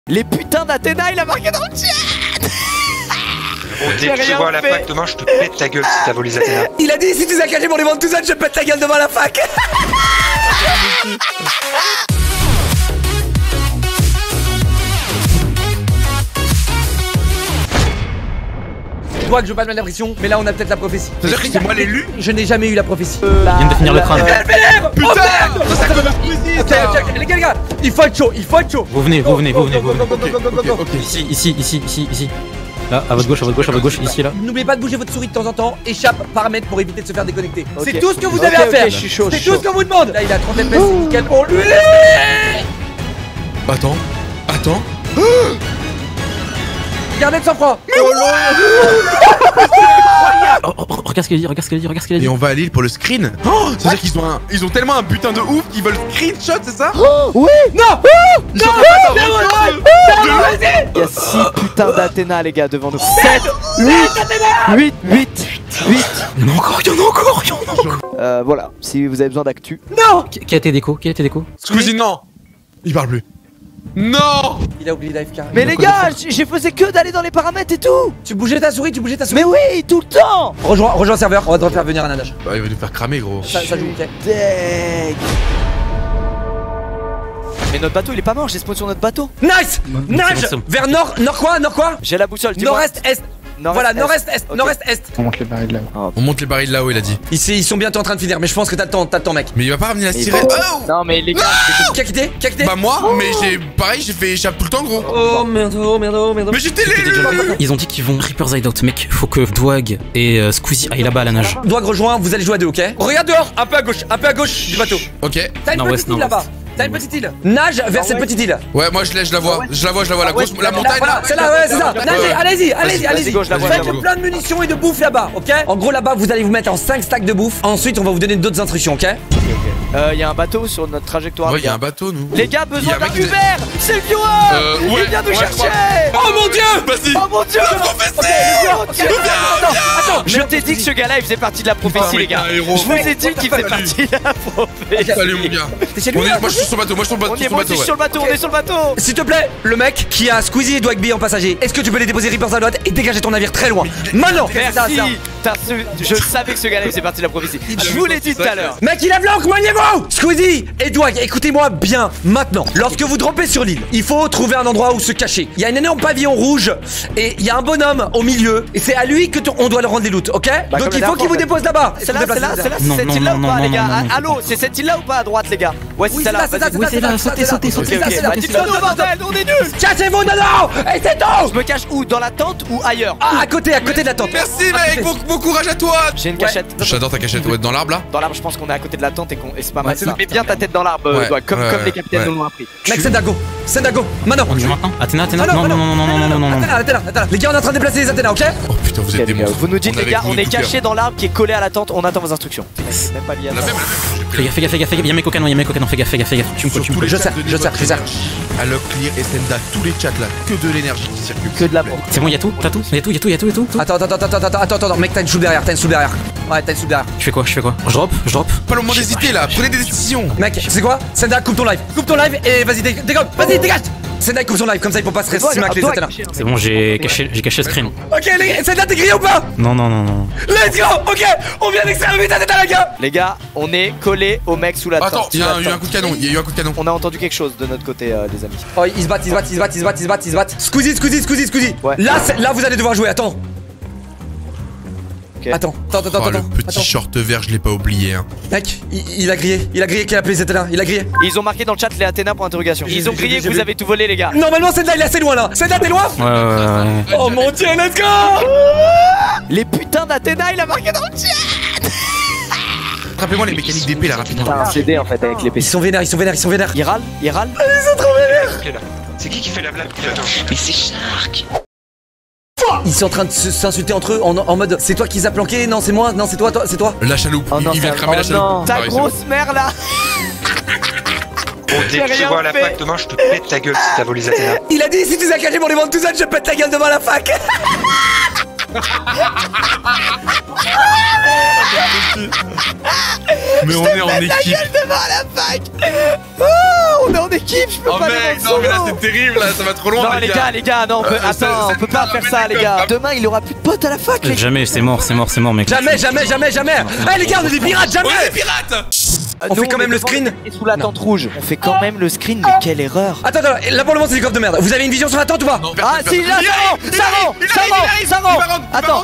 Les putains d'Athéna, il a marqué dans le chat. Bon, dès que tu vois à la fac demain, je te pète ta gueule si t'as volé les Athéna. Il a dit si tu as caché mon les ventes tout seul, je pète ta gueule devant la fac. Je vois que je passe mal l'impression, mais là on a peut-être la prophétie. C'est-à-dire que c'est moi l'élu? Je n'ai jamais eu la prophétie. Il vient de finir le crâne. Putain, ça commence Ok, les gars, il faut être chaud, il faut être chaud. Vous venez. Ok. Ici. Là, à votre gauche, ici, là. N'oubliez pas de bouger votre souris de temps en temps, échappe, paramètres pour éviter de se faire déconnecter. Ok. C'est tout ce que vous avez à faire. Je suis chaud. C'est tout ce qu'on vous demande. Là il a 30 FPS, c'est nickel pour lui. Attends. Gardez de sang-froid. Regarde ce qu'elle dit, Et on va à Lille pour le screen. Oh, c'est-à-dire qu'ils ont tellement un putain de ouf qu'ils veulent screenshot, c'est ça? Oui. Non. Ils sont pas Il y a 6 putains d'Athéna, les gars, devant nous. 7, 8. Il y en a encore. Voilà, si vous avez besoin d'actu. Non. Qui a été déco? Squeezie, non. Il parle plus. Non. Il a oublié l'AFK. Mais les gars, j'ai faisais que d'aller dans les paramètres et tout. Tu bougeais ta souris. Mais oui, tout le temps. Rejoins le serveur, on va te refaire venir un nage. Bah, il va nous faire cramer, gros. Ça joue, ok. Deg. Mais notre bateau, il est pas mort, j'ai spawn sur notre bateau. Nice. Nage c'est bon. vers nord quoi? J'ai la boussole, dis-moi. Nord-est, est. Voilà, nord-est, Ok. nord-est. On monte les barils là-haut. On monte les barils là-haut, il a dit. Ils sont bientôt en train de finir, mais je pense que t'as le temps, mec. Mais il va pas ramener la Mais sirène. bon. Oh. Non, mais les gars, Qui a quitté? Bah moi, mais j'ai fait échappe tout le temps, gros. Oh merde. Mais j'étais l'élu. Ils ont dit qu'ils vont Reaper's Hideout, mec. Faut que Dwag et Squeezie aillent là-bas à la nage. Doig rejoint, vous allez jouer à deux, ok? Regarde dehors, un peu à gauche du bateau. Ok. T'as une Nord-ouest, petite île là-bas. T'as une petite île. Nage vers cette petite île. Ouais, moi je la vois, la grosse, la montagne Voilà, là. c'est là, ouais, c'est ça. Nagez, allez-y. go, je la vois, Faites plein de munitions et de bouffe là-bas, ok? En gros, là-bas, vous allez vous mettre en 5 stacks de bouffe. Ensuite, on va vous donner d'autres instructions, ok? il y a un bateau sur notre trajectoire. Ouais, les il y a gars. un bateau, nous. Les gars, Il y besoin a un d'un mec qui- Uber. C'est le viewer. Ouais, Il vient nous ouais, chercher. Oh mon dieu. Vas-y. Oh mon dieu. Professeur. Attends, je t'ai dit que ce gars-là, il faisait partie de la prophétie, les gars. Je vous ai dit qu'il fait partie de la prophétie. Salut mon gars. T'es chez lui, là? Moi je suis sur le bateau, On est monté sur le bateau, on est sur le bateau. S'il te plaît, le mec qui a Squeezie et Dwagby en passager, est-ce que tu peux les déposer Reaper's Hideout et dégager ton navire très loin? Maintenant. Merci. Je savais que ce gars-là, il faisait partie de la prophétie. Je vous l'ai dit tout à l'heure. Mec, il a blanc, maniez-vous! Squeezie et Dwag, écoutez-moi bien maintenant. Lorsque vous droppez sur l'île, il faut trouver un endroit où se cacher. Il y a un énorme pavillon rouge et il y a un bonhomme au milieu. Et c'est à lui que on doit le rendre les loots, ok? Bah, Donc comme il la faut dernière qu'il vous fois, dépose là-bas. C'est là, Non, cette non, île-là ou non, pas, non, les non, gars? non, non. Allô, c'est cette île-là ou pas à droite, les gars? Ouais, Oui, c'est là. c'est là. Sautez. Ok, bah dites-le, bordel, on est nuls. Cassez-vous dedans! Et c'est tout! Je me cache où? Dans la tente ou ailleurs? À côté de la tente. Merci mec, bon courage à toi. J'ai une cachette. J'adore ta cachette, ouais, dans l'arbre là. Dans l'arbre, je pense qu'on est à côté de la tente et c'est pas mal. c'est ça. Mets bien ta tête dans l'arbre, Ouais, Doig, comme ouais, les capitaines ouais. nous l'ont appris. Mec, Sendago, maintenant. On y va maintenant. Athéna. Ah Non. Athéna. Les gars, on est en train de déplacer les Athéna, ok? Oh putain, vous êtes des monstres. Vous nous dites, les gars, on est cachés. caché dans l'arbre qui est collé à la tente, on attend vos instructions. C'est même pas lié à La ça. même. Fais gaffe. Il y a mec au canon, fais gaffe. Tu me Sur tous les Je chats sers, de je sers. Alok, Clear et Senda, tous les chats là, que de l'énergie qui circule. Que de la bombe. C'est bon, il y a tout. Il y a tout. Attends, mec, t'as une soupe derrière. Ouais, t'as une soupe derrière. Je fais quoi? Je drop. Pas le moment d'hésiter là, prenez des décisions. Mec, c'est quoi? Senda, coupe ton live et vas-y, dégage. Senda, coupe son live, comme ça il faut pas se rester avec les Athéna. C'est bon, j'ai caché le screen. Ok, Senda, t'es grillé ou pas? Non. Let's go! Ok, on vient d'extraire 8 Athéna, les gars! Les gars, on est collé au mec sous la tente. Attends, il y a eu un coup de canon, On a entendu quelque chose de notre côté, les amis. Oh, ils se battent. Squeezie. Ouais. Là, vous allez devoir jouer, attends. Ok. Attends. Oh, le petit short vert, je l'ai pas oublié hein. Mec, il a grillé qu'il a appelé les Athéna, il a grillé. Ils ont marqué dans le chat les Athéna pour interrogation. Ils ont grillé que vous avez tout volé, les gars. Normalement, Senda, il est assez loin là. Senda, t'es loin? Ouais. Oh mon dieu, let's go! Les putains d'Athéna, il a marqué dans le chat. Rappelez-moi les mécaniques d'épée là rapidement. T'as un CD en fait avec l'épée. Ils sont vénères. Il râle. C'est qui fait la blague? Mais c'est Shark. Ils sont en train de s'insulter entre eux en mode c'est toi qui les as planqués, non c'est moi, non c'est toi, c'est toi. La chaloupe, Oh non, il vient de cramer la chaloupe. Ta Ah oui, c'est grosse mère là. Bon, dès que tu rien vois à la fait. fac demain, je te pète ta gueule si t'as volé les Athéna. Il a dit si tu as caché mon les ventes tout seul, je pète ta gueule devant la fac. Mais on est en équipe. devant la fac. Oh, on est en équipe, je peux Oh pas aller mec, dans non le mais là solo. c'est terrible, là ça va trop loin Non les gars, non, on peut, attends, on peut pas faire ça les gars. Demain il aura plus de potes à la fac les gars. Jamais, c'est mort, mec. Jamais. Eh les gars, on est des pirates, jamais. On est des pirates. On fait quand même le screen. Et sous la tente rouge. On fait quand même le screen, mais quelle erreur. Attends, là pour le moment c'est des coffres de merde. Vous avez une vision sur la tente ou pas? Ah si, là ça va. Attends,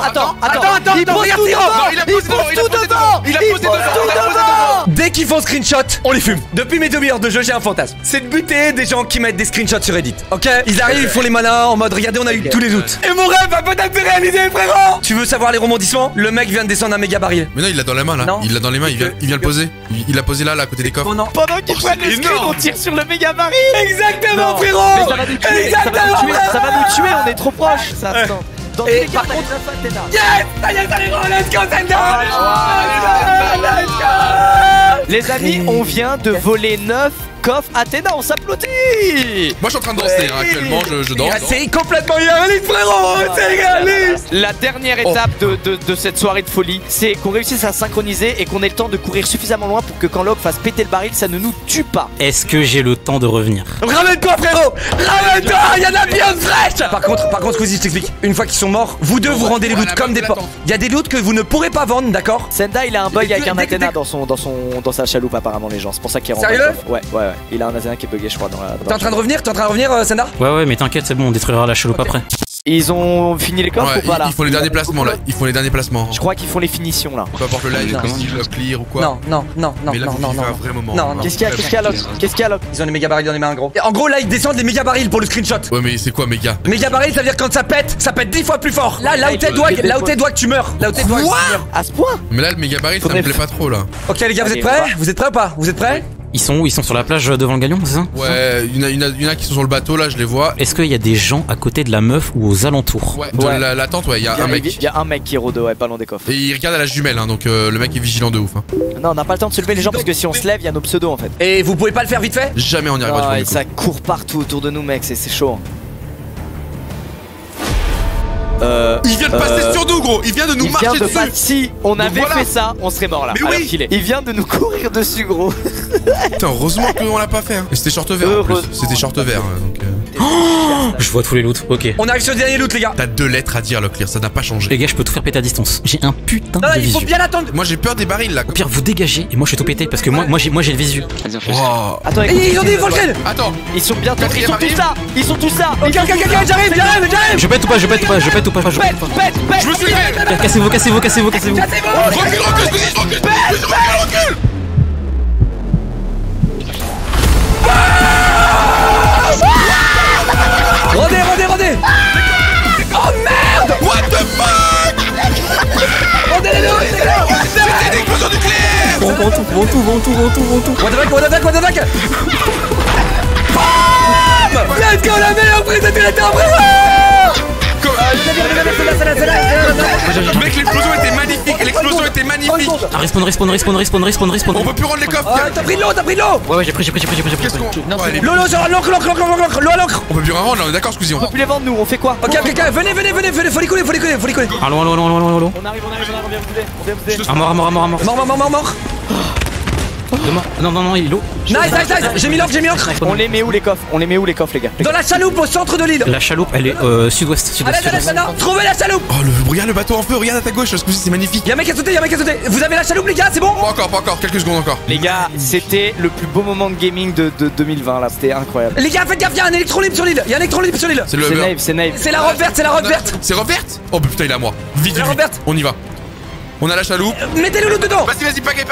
il pose tout devant. Il pose tout devant. Dès qu'ils font screenshot, on les fume. Depuis mes 2 heures de jeu, j'ai un fantasme. C'est de buter des gens qui mettent des screenshots sur Reddit. Ok? Ils arrivent, ils font les malins en mode regardez, on a eu tous les doutes. Et mon rêve va peut-être se réaliser, frérot! Tu veux savoir les rebondissements? Le mec vient de descendre un méga baril. Mais non, il l'a dans la main là. Non. Il l'a dans les mains, il vient le poser. Il l'a posé là, à côté des coffres. Oh non. Pendant qu'il prennent le screen, énorme. on tire sur le méga baril. Exactement, Non. frérot! Mais ça va nous tuer, ça va nous tuer, on est trop proches. Ça, attends. Dans tous Et les cas, par contre- Athéna. Yes! Ça y est, les gros, let's go, Zelda! Let's go! Les amis, on vient de voler 9 coffres Athéna, on s'applaudit. Moi je suis en train de danser hein, actuellement, je danse. C'est complètement irréaliste, frérot! C'est irréaliste! La dernière étape de cette soirée de folie, c'est qu'on réussisse à synchroniser et qu'on ait le temps de courir suffisamment loin pour que quand Locke fasse péter le baril, ça ne nous tue pas. Est-ce que j'ai le temps de revenir? Ramène-toi, frérot! Ramène-toi! Y'a de la viande fraîche! Par contre, Squeezie, je t'explique. Une fois qu'ils sont morts, vous deux vous rendez les loots comme des porcs. Y'a des loots que vous ne pourrez pas vendre, d'accord? Senda, il a un bug avec un Dès que- Athéna dans sa chaloupe apparemment les gens. C'est pour ça qu'il rentre. Sérieux? Ouais. Il a un Athéna qui est bugué je crois dans la. T'es en train de revenir, Senda? Ouais, mais t'inquiète, c'est bon, on détruira la chaloupe après. Ils ont fini les coffres Ouais, ou pas là? ils font les derniers placements là. Ils font les derniers placements. Je crois qu'ils font les finitions là. Peu importe le live, Non. clear ou quoi. Non. Mais là, faut qu'il fasse un vrai moment. Non. Qu'est-ce qu'il y a Locke? Qu'est-ce qu'il y a Locke? Ils ont des méga barils dans les mains, en gros. Et en gros, là, ils descendent des méga barils pour le screenshot. Ouais, mais c'est quoi, méga? Méga baril, ça veut dire quand ça pète 10 fois plus fort. Là où t'es Dwag, tu meurs. Là où t'es Dwag, tu meurs. À ce point? Mais là, le méga baril, ça me plaît pas trop là. Ok, les gars, vous Allez, êtes prêts? on va. Vous êtes prêts ou pas? Vous êtes prêts? Ils sont où? Ils sont sur la plage devant le galion, c'est ça? Ouais, il y en a qui sont sur le bateau là, je les vois. Est-ce qu'il y a des gens à côté de la meuf ou aux alentours? Ouais, de Ouais. la tente, ouais, il y a un mec. Il y a un mec qui rôde, ouais, pas loin des coffres. Et il regarde à la jumelle, hein, donc le mec est vigilant de ouf. Hein. Non, on n'a pas le temps de se lever les gens parce que si on se lève, il y a nos pseudos en fait. Et vous pouvez pas le faire vite fait? Jamais on y arrivera, Ah, je et pense, du ça court partout autour de nous, mec, c'est chaud. Il vient de passer sur nous, gros. Il vient de nous Il marcher vient de dessus. pas. Si on avait voilà. fait ça, on serait mort là. Mais alors oui. qu'il est. Il vient de nous courir dessus, gros. Putain, heureusement qu'on l'a pas fait. Hein. Et c'était short vert en plus. C'était short vert. Donc, Je vois tous les loots, ok. On arrive sur le dernier loot, les gars. T'as 2 lettres à dire, Leclerc, ça n'a pas changé. Les gars, je peux tout faire péter à distance. J'ai un putain Non, de il faut visu. bien l'attendre. Moi j'ai peur des barils là. Au pire, vous dégagez et moi je fais tout péter parce que moi j'ai le visu. Oh. Attends, Et ils ont des volcans. Attends, Ils sont bientôt. Ils Quatrième sont tous arrive. là. Ils sont tous là. Ok, j'arrive. Je pète ou pas, je pète ou pas, je pète ou pas, je pète ou pas. Pète. je me suis levé. Cassez-vous. Recule, recule. Rodez. Oh merde. What the fuck? Rodez les deux. C'était une explosion nucléaire. Vont tout. What the fuck. Bam. Let's go, la meilleure prise de tous les temps, frérot. Mec, l'explosion était magnifique. Ah, respawn. On peut plus rendre les coffres. Ah, t'as pris de l'eau. Ouais, j'ai pris. Qu'est-ce qu'on. Ouais, elle est- L'eau sur l'encre. L'eau à l'encre. On peut plus rien rendre là, on est d'accord, Squeezie. On peut plus les vendre nous. On fait quoi? Ok, venez, faut les couler. Allons. On arrive. On vient vous aider. À mort. Mort. Non, il est low. Nice. J'ai mis l'encre. On les met où les coffres? Les gars? Dans la chaloupe au centre de l'île. La chaloupe, elle est sud-ouest. Allez, trouvez la chaloupe. Oh, regarde le bateau en feu, regarde à ta gauche, Squeezie, c'est magnifique. Y'a un mec à sauter. Vous avez la chaloupe, les gars, c'est bon? Pas encore, quelques secondes encore. Les gars, c'était le plus beau moment de gaming de 2020 là. C'était incroyable. Les gars, faites gaffe, y'a un électron libre sur l'île. C'est le. C'est Nave. C'est la robe verte. C'est reverte. Oh putain, il est à moi. Vite, La Roberte. on y va. On a la chaloupe. Mettez le loot dedans. Vas-y, paquet.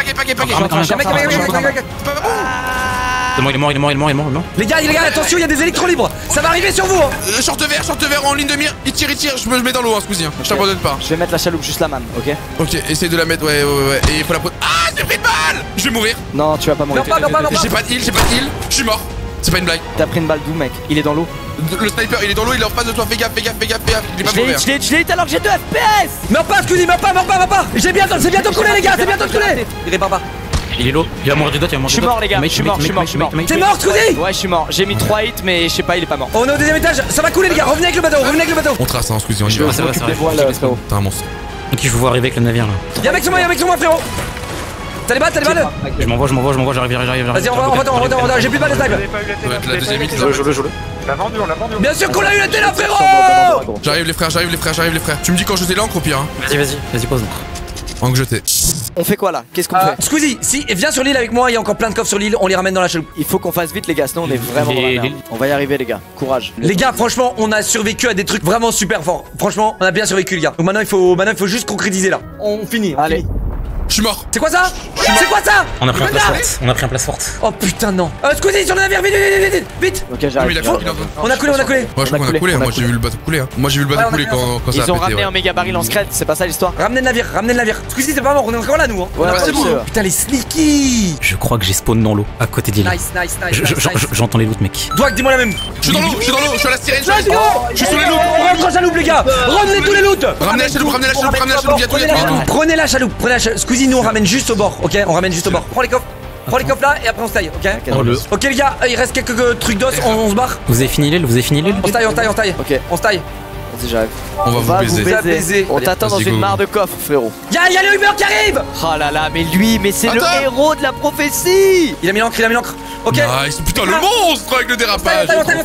Il est mort. Les gars, attention, il y a des électrons libres. Ça va arriver sur vous. Short vert en ligne de mire. Il tire. Je me mets dans l'eau, hein, Squeezie. Je t'abandonne pas. Je vais mettre la chaloupe juste la man, ok? Ok, essaye de la mettre. Ouais. Et il faut la prendre. Ah, j'ai pris de balle. Je vais mourir. Non, tu vas pas mourir. Non, pas. J'ai pas de heal. Je suis mort. C'est pas une blague. T'as pris une balle d'où, mec? Il est dans l'eau. Le sniper, il est dans l'eau, il est en face de toi. Fais gaffe. Il est pas mauvais. Je l'ai eu alors que j'ai 2 FPS! Meurs pas, Squeezie, meurs pas. C'est bientôt de couler, les gars, Il répare pas. Il est low. Il va mourir du dot, il va mourir Je suis mort, les gars. Je suis mort. T'es mort, Squeezie? Ouais, je suis mort. J'ai mis 3 hits, mais je sais pas, il est pas mort. On est au deuxième étage, ça va couler, les gars. Revenez avec le bateau, revenez avec le bateau. On trace, hein, Squeezie, on y va. Ça va, ça va. T'es un monstre. Ok, je vous vois arriver avec le navire là. Y'a un mec sur moi, frérot. T'as les balles, Je m'envoie, j'arrive. Vas-y, on va, j'ai plus de balles de snipe. Ça va être la deuxième hit. Joue-le. On l'a vendu. Bien sûr qu'on l'a eu la télé, frérot. J'arrive les frères. Tu me dis quand je t'ai l'encre au pire, hein. Vas-y, pose. Encre jetée. On fait quoi là? Qu'est-ce qu'on fait? Squeezie, si viens sur l'île avec moi, il y a encore plein de coffres sur l'île, on les ramène dans la chaloupe. Il faut qu'on fasse vite, les gars, sinon on est vraiment dans la merde. On va y arriver, les gars. Courage. Les gars, franchement, on a survécu à des trucs vraiment super forts. Franchement, on a bien survécu, les gars. Donc maintenant, il faut juste concrétiser là. On finit. Allez. Je suis mort. C'est quoi ça? C'est quoi ça? On a pris un place forte. Oh putain, non. Squeezie sur le navire, vite. Ok, j'arrive. On a coulé. Ouais, je crois qu'on a coulé. Moi, j'ai vu le bateau couler. Moi, j'ai vu le bateau couler quand ça a pété. Ils ont ramené un méga baril en secret, c'est pas ça l'histoire? Ramenez le navire. Squeezie, c'est pas mort, on est encore là, nous. Ouais, c'est bon. sûr. Putain, les sneaky. Je crois que j'ai spawn dans l'eau, à côté d'île. Nice. J'entends les loots, mec. Doig, dis-moi la même. Je suis dans l'eau, je suis à la sirène. Je suis sur les loups. On rentre en chaloupe, les gars. Ramenez tous les loots. Ramenez la chaloupe, Prenez la chaloupe. Squeezie, nous on ramène juste au bord, ok? On ramène juste au bord. Prends les coffres là et après on se taille, ok? Ok les gars, il reste quelques trucs d'os, on se barre. Vous avez fini l'île? On se taille. Ok. On se taille. Vas-y, j'arrive. On va vous baiser. On t'attend dans une mare de coffre, frérot. Y'a le Uber qui arrive. Oh là là, mais c'est le héros de la prophétie. Il a mis l'encre. Ok. Nice, putain, le monstre avec le dérapage.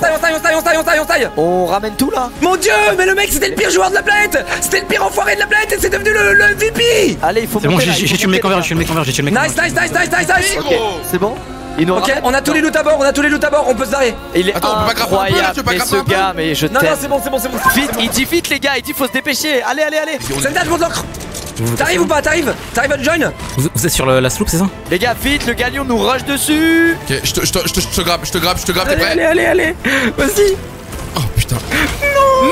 On taille. On ramène tout là. Mon dieu, mais le mec c'était le pire joueur de la planète. C'était le pire enfoiré de la planète et c'est devenu le MVP. Allez, il faut C'est bon, j'ai tué le mec en vert, Nice. Ok, c'est bon. Ok, on a tous les loots à bord, on peut se barrer. Il est Attends, on peut pas grapper un peu, là, tu incroyable, veux pas mais grapper ce un peu gars, mais je Non, t'aime. c'est bon. Vite, il dit vite les gars, il dit faut se dépêcher. Allez. Senda, je monte l'encre. T'arrives ou pas? T'arrives à join? Vous êtes sur la sloop, c'est ça? Les gars, vite, le galion nous rush dessus. Ok, je te grappe, t'es prêt? Allez, vas-y. Oh putain. Non.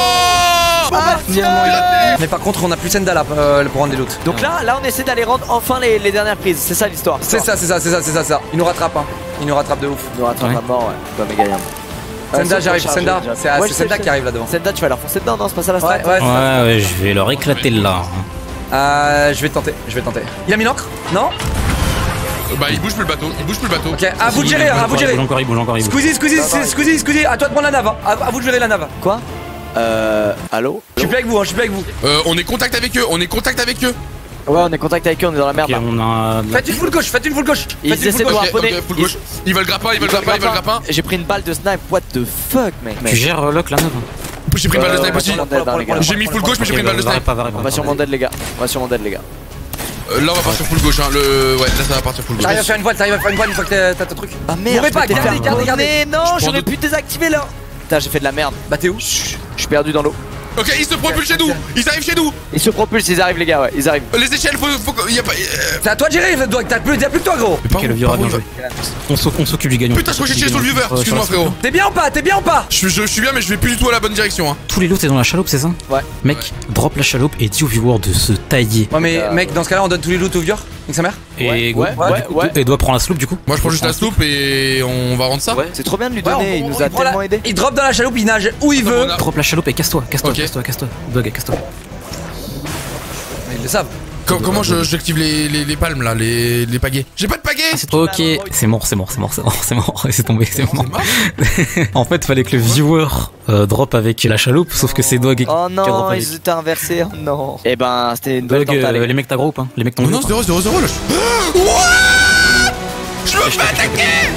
Mais par contre, on a plus Senda là pour rendre des loots. Donc là, on essaie d'aller rendre enfin les dernières prises. C'est ça l'histoire. C'est ça. Il nous rattrape, Il nous rattrape de ouf. Il nous rattrape à mort, ouais. Pas méga bien. Senda, j'arrive. Senda, c'est Senda qui arrive là devant. Senda, tu vas leur foncer dedans, non? C'est pas ça la strat? Ouais, je vais leur éclater là. Je vais tenter. Il a mis l'encre? Non? Bah, il bouge plus le bateau. Ok, à vous de gérer. Il bouge encore. Squeezie, à toi de prendre la nave. À vous de gérer la nave. Quoi? Allô? Je suis plus avec vous. On est contact avec eux. Ouais, on est contact avec eux, on est dans la merde là. Faites une full gauche. Ils essaient de harponner. Full gauche. Ils veulent grappin. J'ai pris une balle de snipe, what the fuck, mec. Tu gères Lock la nave? J'ai pris une balle de snipe aussi. J'ai mis full gauche, mais j'ai pris une balle de snipe. On va sûrement dead, les gars. Là, on va partir full gauche, hein. Ouais, là, ça va partir full gauche. T'arrives à faire une voile une fois que t'as ton truc. Ah merde, Mourrez pas, gardez. Non, j'aurais pu désactiver là. Putain, j'ai fait de la merde. Bah, t'es où? Je suis perdu dans l'eau. Ok, ils se propulsent chez nous. Ils arrivent chez nous. Ils se propulsent, ils arrivent, les gars, ouais, ils arrivent. Les échelles, y a pas. C'est à toi de gérer, t'as plus que toi, gros. Ok, le vieux rat bien joué. On s'occupe du gagnant. Putain, je crois que j'ai tiré sur le viewer. Excuse-moi, frérot. T'es bien ou pas? Je suis bien, mais je vais plus du tout à la bonne direction, hein. Tous les lots, c'est dans la chaloupe, c'est ça? Ouais. Mec, drop la chaloupe et dis au viewer de se tailler. Ouais, mais mec, dans ce cas-là, on donne tous les loots au viewer. Nique sa mère. Et ouais. Et doit prendre la sloop du coup. Moi, je prends juste la sloop et on va rendre ça. Ouais, c'est trop bien de lui donner, il nous a tellement aidé. Il drop dans la chaloupe, il nage où il veut. Drop la chaloupe et casse-toi. Dog, casse-toi. Ils le savent. Comment j'active les palmes là, les pagaies? J'ai pas de pagaies. Ok, c'est mort, c'est tombé. En fait, fallait que le viewer drop avec la chaloupe, sauf que c'est Dog qui Oh a drop non, avec. ils étaient inversés, oh non. Eh ben, c'était une bonne Dog, les mecs ta groupe, hein. Les mecs t'ont Non, 0-0-0 là. Je me fais attaquer.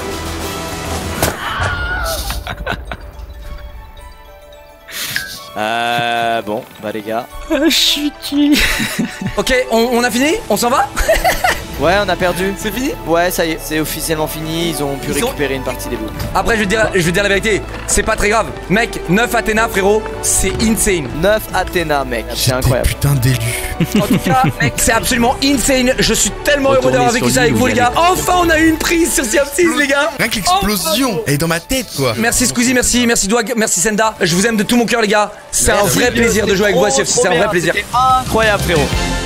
Bon, bah les gars. Je suis qui? Ok, on a fini? On s'en va? Ouais, on a perdu. C'est fini? Ouais, ça y est, c'est officiellement fini. Ils ont pu récupérer une partie des bouts. Après, je vais dire la vérité. C'est pas très grave. Mec, 9 Athéna, frérot, c'est insane. 9 Athéna, mec. C'est incroyable. Putain d'élu. En tout cas, mec, c'est absolument insane. Je suis tellement heureux d'avoir vécu ça avec vous, les gars. Enfin, on a eu une prise sur CM6, les gars. Rien que l'explosion. Elle est dans ma tête, quoi. Merci Squeezie, merci Dwag, merci Senda. Je vous aime de tout mon cœur, les gars. C'est un vrai plaisir de jouer avec vous à CF6. C'est un vrai plaisir. Incroyable, frérot.